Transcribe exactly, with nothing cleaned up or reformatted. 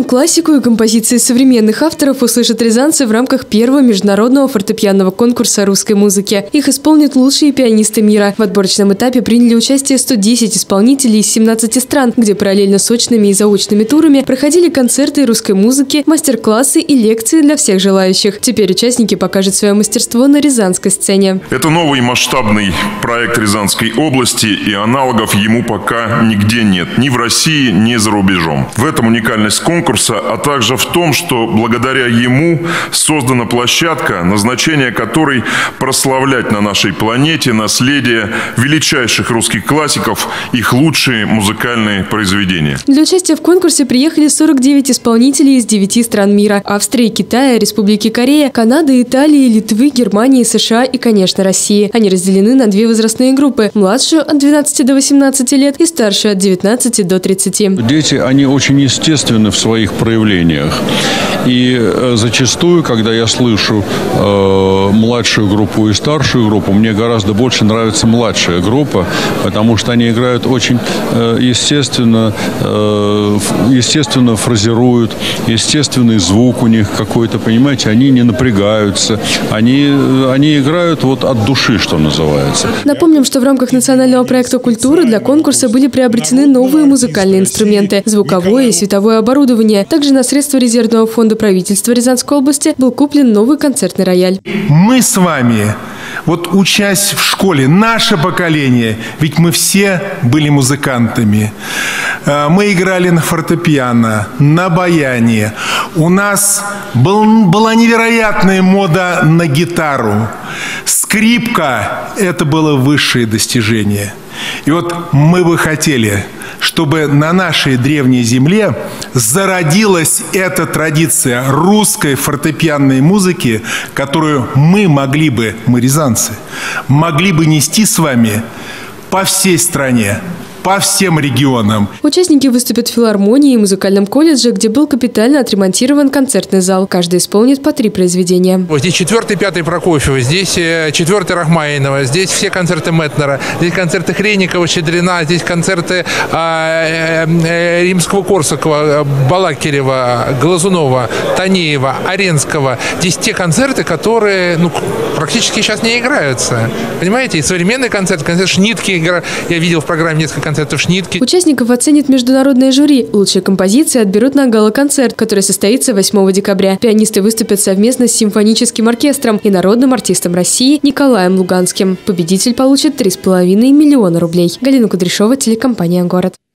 классику и композиции современных авторов услышат рязанцы в рамках первого международного фортепианного конкурса русской музыки. Их исполнят лучшие пианисты мира. В отборочном этапе приняли участие сто десять исполнителей из семнадцати стран, где параллельно с очными и заочными турами проходили концерты русской музыки, мастер-классы и лекции для всех желающих. Теперь участники покажут свое мастерство на рязанской сцене. Это новый масштабный проект Рязанской области, и аналогов ему пока нигде нет. Ни в России, ни за рубежом. В этом уникальность конкурса, а также в том, что благодаря ему создана площадка, назначение которой прославлять на нашей планете наследие величайших русских классиков, их лучшие музыкальные произведения. Для участия в конкурсе приехали сорок девять исполнителей из девяти стран мира: Австрии, Китая, Республики Корея, Канады, Италии, Литвы, Германии, США и, конечно, России. Они разделены на две возрастные группы: младшую от двенадцати до восемнадцати лет и старшую от девятнадцати до тридцати. Дети, они очень естественны в своих проявлениях. И э, зачастую, когда я слышу э, младшую группу и старшую группу, мне гораздо больше нравится младшая группа, потому что они играют очень э, естественно, э, естественно фразируют, естественный звук у них какой-то, понимаете, они не напрягаются, они, они играют вот от души, что называется. Напомним, что в рамках национального проекта культуры для конкурса были приобретены новые музыкальные инструменты, звуковое и световое оборудование. Также на средства резервного фонда правительства Рязанской области был куплен новый концертный рояль. Мы с вами, вот учась в школе, наше поколение, ведь мы все были музыкантами. Мы играли на фортепиано, на баяне. У нас был, была невероятная мода на гитару. Скрипка – это было высшее достижение. И вот мы бы хотели, чтобы на нашей древней земле зародилась эта традиция русской фортепианной музыки, которую мы могли бы, мы рязанцы, могли бы нести с вами по всей стране, по всем регионам. Участники выступят в филармонии и музыкальном колледже, где был капитально отремонтирован концертный зал. Каждый исполнит по три произведения. Здесь четвертый, пятый Прокофьева, здесь четвертый Рахманинова, здесь все концерты Метнера, здесь концерты Хренникова, Щедрина, здесь концерты э, э, Римского-Корсакова, Балакирева, Глазунова, Танеева, Аренского. Здесь те концерты, которые ну, практически сейчас не играются. Понимаете? И современный концерт, концерт Шнитке, я видел в программе несколько концертов Шнитке. Участников оценит международное жюри. Лучшие композиции отберут на гала-концерт, который состоится восьмого декабря. Пианисты выступят совместно с симфоническим оркестром и народным артистом России Николаем Луганским. Победитель получит три с половиной миллиона рублей. Галина Кудряшова, телекомпания «Город».